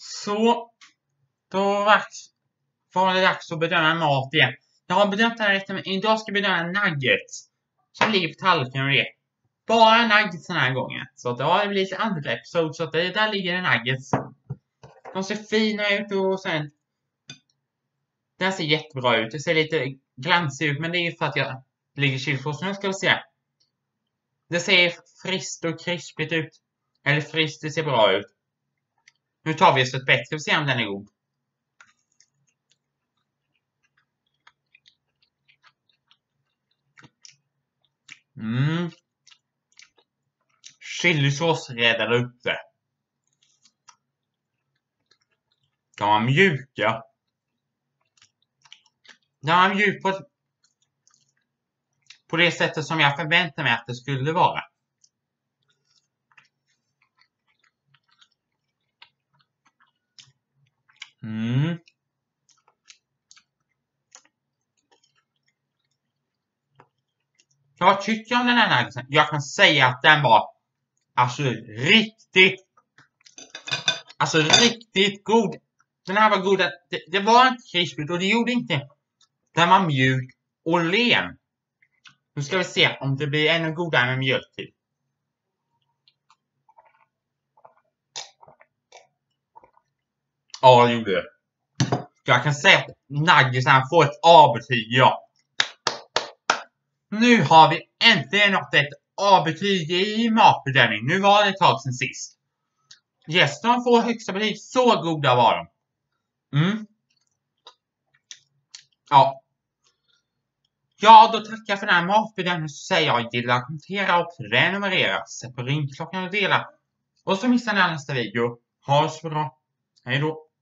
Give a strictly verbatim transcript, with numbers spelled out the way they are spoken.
Så, då var det dags att bedöma mat igen. Jag har bedömt den här rätten, men idag ska jag bedöma nuggets som ligger på tallriken och det. Bara nuggets den här gången. Så att det har blivit lite andra episod, så att det, där ligger det nuggets. De ser fina ut och sen... Den ser jättebra ut. Det ser lite glansigt ut, men det är ju för att jag ligger chilifås. Nu ska vi se. Det ser friskt och krispigt ut. Eller friskt, det ser bra ut. Nu tar vi oss ett bett. Ska vi se om den är god. Mm. Chilisås räddar upp det. De var mjuka. De var mjuk på, på det sättet som jag förväntade mig att det skulle vara. Mm. Jag tycker om den här nuggeten. Jag kan säga att den var alltså riktigt alltså riktigt god. Den här var god. Det, det var inte krispigt och det gjorde inte. Den var mjuk och len. Nu ska vi se om det blir ännu godare med mjölk till. Ja, det gjorde det. Jag kan säga att nuggeten får ett A-betyg, ja. Nu har vi äntligen nått ett A-betyg i matbedömning. Nu var det ett tag sedan sist. Yes, de får högsta betyg. Så goda var de. Mm. Ja. Ja, då tackar jag för den här matbedömningen. Så säger jag gilla, kommentera och prenumerera. Sätt på ringklockan och dela. Och så missar ni nästa video. Ha det så bra. Hej då.